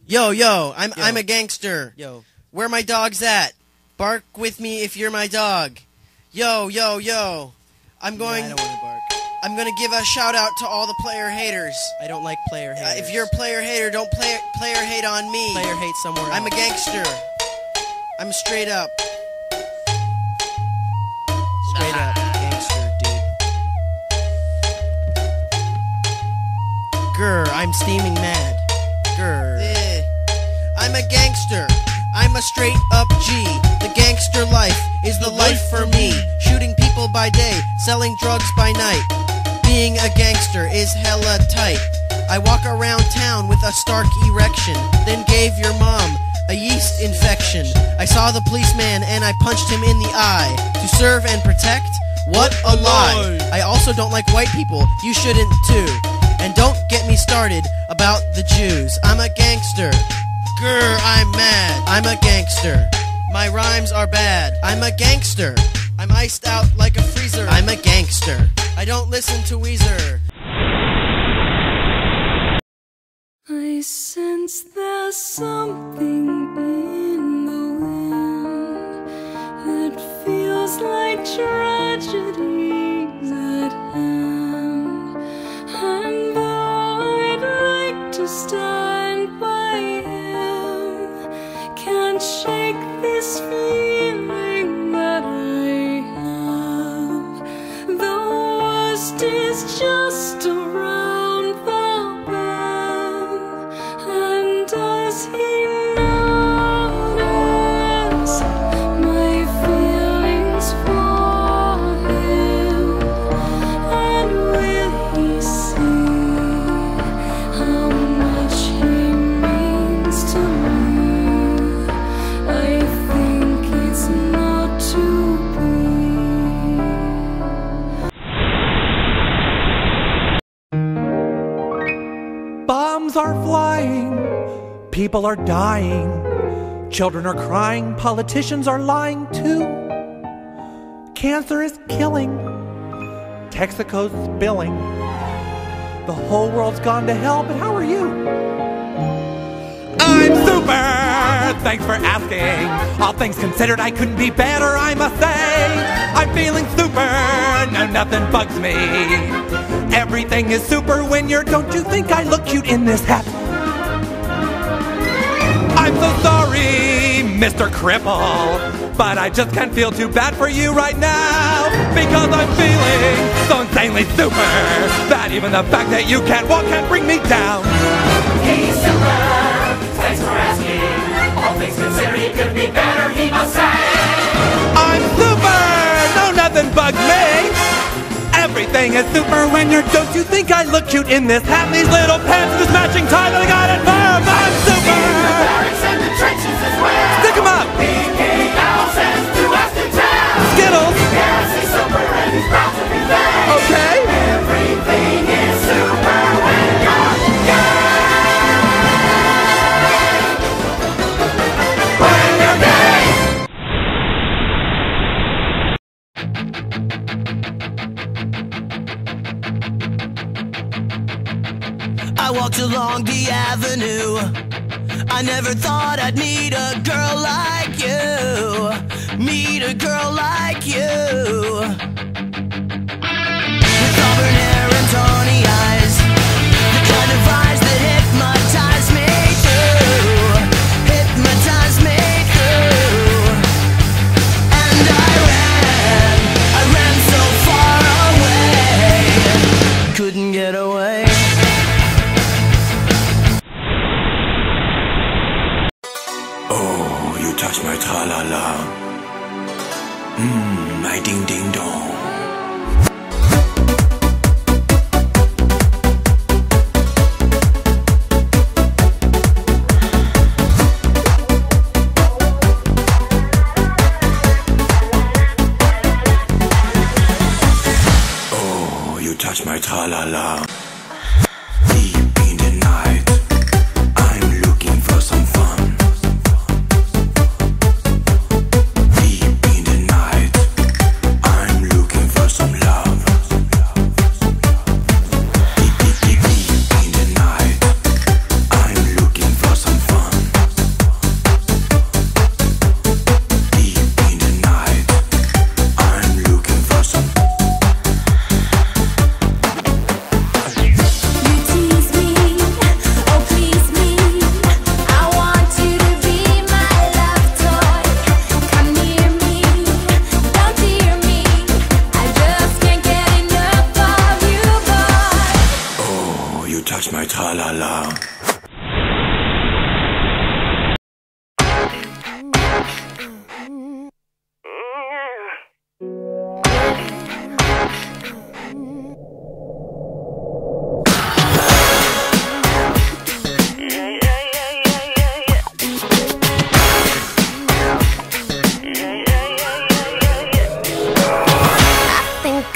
Yo, I'm a gangster. Yo. Where my dog's at? Bark with me if you're my dog. Yo. I'm going I don't want to bark. I'm going to give a shout out to all the player haters. I don't like player haters. If you're a player hater, don't player hate on me. Player hate somewhere else. I'm a gangster. I'm straight up. Straight up gangster, dude. Grr, I'm steaming mad. Grr. I'm a gangster. I'm a straight up G. The gangster life is the life for me. Shooting people by day, selling drugs by night. Being a gangster is hella tight. I walk around town with a stark erection, then gave your mom a yeast infection. I saw the policeman and I punched him in the eye. To serve and protect? What a lie. I also don't like white people. You shouldn't too. And don't get me started about the Jews. I'm a gangster. Grr, I'm mad. I'm a gangster. My rhymes are bad. I'm a gangster. I'm iced out like a freezer. I'm a gangster. I don't listen to Weezer. I sense there's something in the wind that feels like tragedy's at hand. And though I'd like to stand by him, can't shake this feeling that I have. The worst is just around the bend. And does he notice my feelings for him? And will he see how much he means to me? I think it's not to be. Bombs are flying, people are dying, children are crying, politicians are lying too. Cancer is killing, Texaco's spilling. The whole world's gone to hell, but how are you? I'm super! Thanks for asking. All things considered, I couldn't be better, I must say. I'm feeling super, no, nothing bugs me. Everything is super when you're, don't you think I look cute in this hat? I'm so sorry, Mr. Cripple, but I just can't feel too bad for you right now, because I'm feeling so insanely super that even the fact that you can't walk can't bring me down. He's super, thanks for asking. All things considered, he could be better, he must say. I'm super, no, nothing bugs me. Everything is super when you're, don't you think I look cute in this hat, these little pants, this matching tie that I got at firm? I'm super! In the barracks and the trenches as well. Stick 'em up! Ikki-I'm sends to us to town. Skittles! Yes, he's super and he's proud to be there. Okay! Everything is super when you're gay. When you're gay. I walked along the avenue. I never thought I'd meet a girl like you. Meet a girl like you. With auburn hair and tawny eyes, the kind of eyes that hypnotize me through. Hypnotize me through. And I ran so far away, couldn't get away. Oh, you touch my tra-la-la. My ding-ding-dong. Oh, you touch my tra-la-la. Deep in the night, I'm looking for some fun. Deep in the night, I'm looking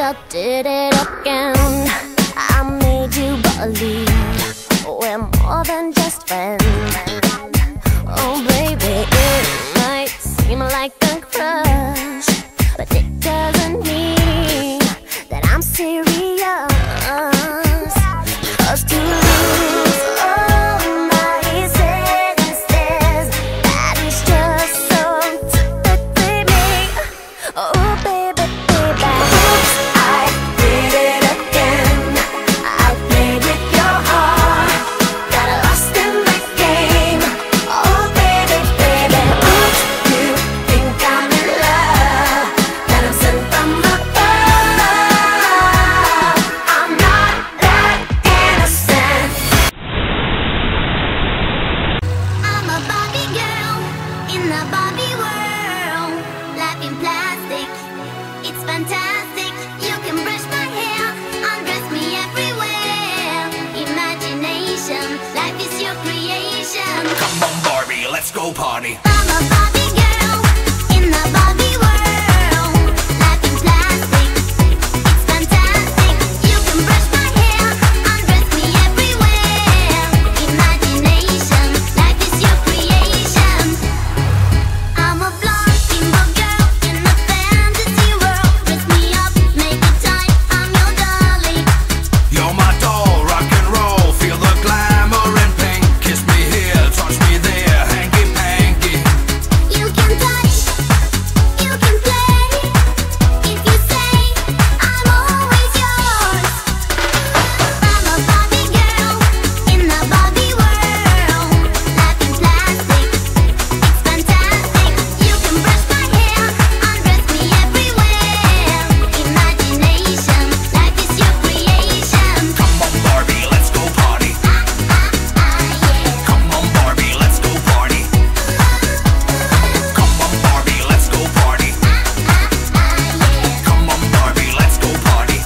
I did it again. I made you believe we're more than just friends. Oh baby, it might seem like a crush, but it doesn't mean that I'm serious. 'Cause to lose all my senses, that is just so typically me. Oh baby, baby, oops, I did it again. I played with your heart, got lost in the game. Oh baby, baby, oops, you think I'm in love, that I'm sent from above. I'm not that innocent. I'm a Barbie girl in the Barbie world, life in plastic, it's fantastic. You can brush my hair, undress me everywhere. Imagination, life is your creation. Come on, Barbie, let's go party. I'm a Barbie girl in the Barbie world, life in plastic, it's fantastic. You can brush my hair, undress me everywhere. Imagination, life is your creation. I'm a blonde steamboat girl in a fantasy world. Dress me up, make it tight, I'm your darling. You're my doll, rock and roll. Feel the glamour and pink. Kiss me here, touch me there, hanky panky. You can touch, you can play, if you say I'm always yours. I'm a Barbie girl in the Barbie world, life in plastic, it's fantastic. You can brush my hair, undress me everywhere. Imagination, life is your creation. Come on, Barbie, let's go party. Come on, Barbie, let's go party. Come on, Barbie, let's go party. Come on, Barbie, let's go party.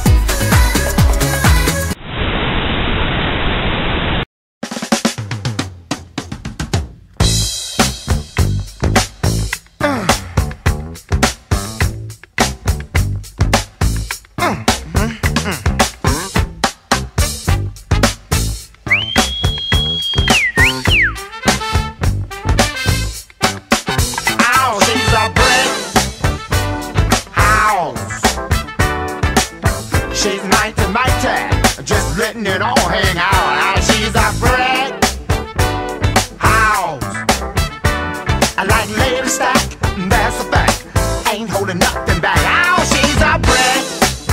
Ow, she's a brick house. She's mighty, mighty, just letting it all hang out. Ow, she's a brick house. I like lady stack, that's a fact. Ain't holding nothing back. Ow, she's a brick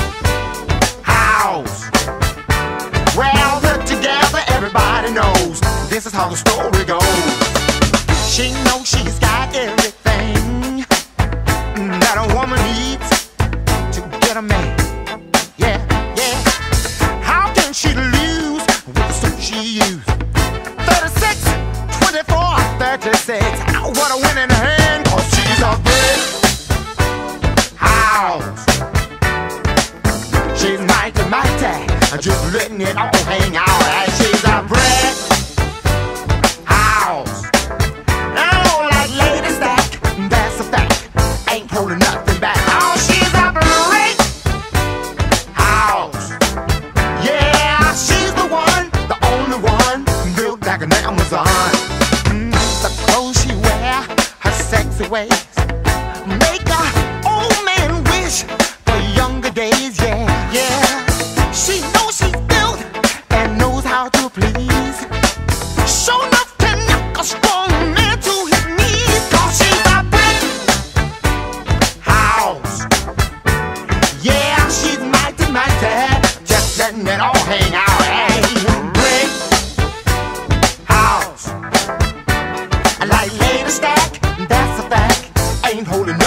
house. Well put together, everybody knows this is how the story goes. She knows she's got everything that a woman needs to get a man. Yeah, yeah. How can she lose with the suit she used? 36, 24, 36. What a winning hand, 'cause she's a brick house. She's mighty, mighty, just letting it all hang out. And she's a brick house. Oh, like lady stack, that's a fact. Ain't holding nothing back. Oh, she's a brick house. Yeah, she's the one, the only one, built like an Amazon. The clothes she wear, her sexy ways, make a old man wish for younger days. Yeah, yeah. She knows she's built and knows how to please. Show enough to knock a strong man to his knees. 'Cause she's a brick house. Yeah, she's mighty, mighty, just letting it all hang out. Hey, brick house. I like lady stack, that's a fact. Ain't holding